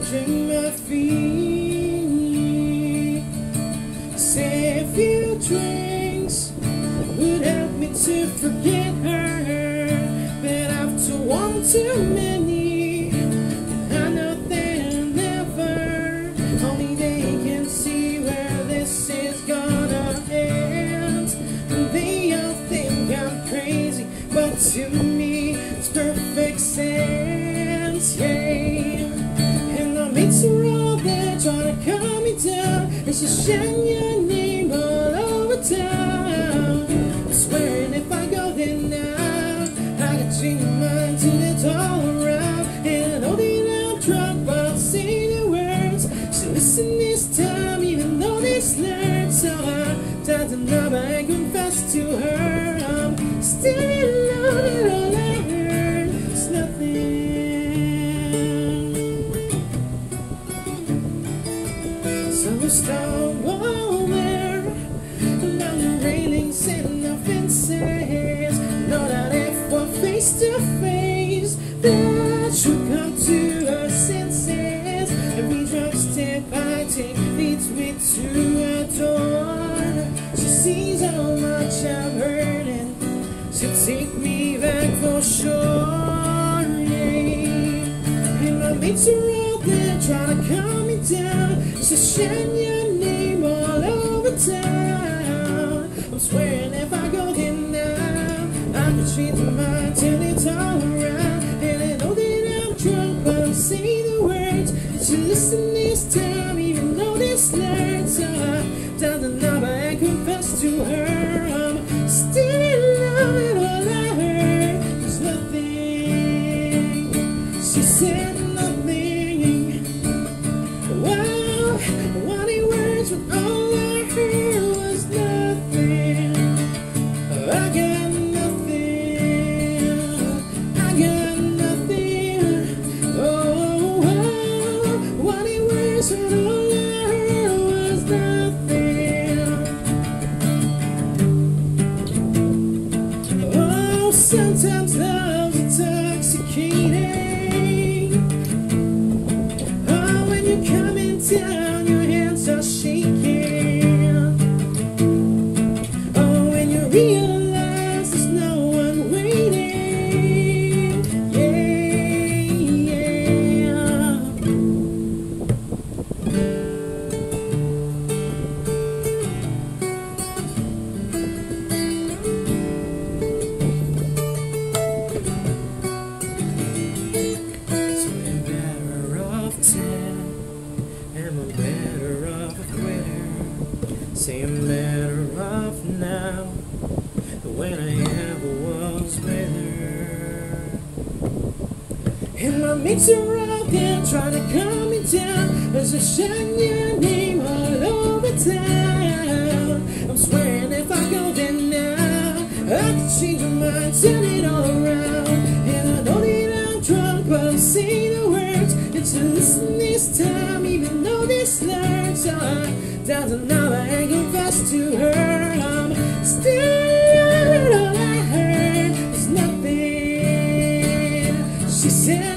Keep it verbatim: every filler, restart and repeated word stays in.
drink my feet. Say a few drinks would help me to forget her, but after one too many, I know they'll never. Only they can see where this is gonna end. And they all think I'm crazy, but to me it's perfect sense, yeah. And my mates are all there trying to calm me down. It's just shouting your name all over town. I'm swearing if I go there now, I can change my mind till it's all around. And I know that I'm drunk, but I'll say the words. So listen this time, even though they slurred. So I tried to know, but I confess to her I'm still alone, and all I heard is nothing. So we stumble there along the railings and nothing says. Know that if we're face to face, that she'll come to her senses. Every drop step I take leads me to a door. She sees how much I've heard, and she'll take me back for sure, yeah. And my mates are out there trying to calm me down. She'll shout your name all over town. I'm swearing if I go there now, I can change my mind till it's all around. And I know that I'm drunk, but I'll say the words. And she'll listen this time, even though they slurred. So I down the number and confess to her I'm still in love, and all I heard was nothing. She said nothing. Wow, wanting words, but all I heard was nothing. I got nothing. I got nothing. Oh, wow, wanting words, but all I heard was nothing. Oh, sometimes love's intoxicating. Oh, when you're coming down, your hands are shaking. Oh, when you realize there's no one waiting. Yeah, yeah. So I'm better off dead. Am I better off a quitter? Say I'm better off now than when I ever was with her. And my mates are out there trying to calm me down. As I shout your name all over town. I'm swearing if I go there now, I can change my mind, turn it all around. And I know that I'm drunk, but I'll say the words. And to listen this time, even though they slurred. So I down now I confess to her I'm still, and all I heard is nothing. She said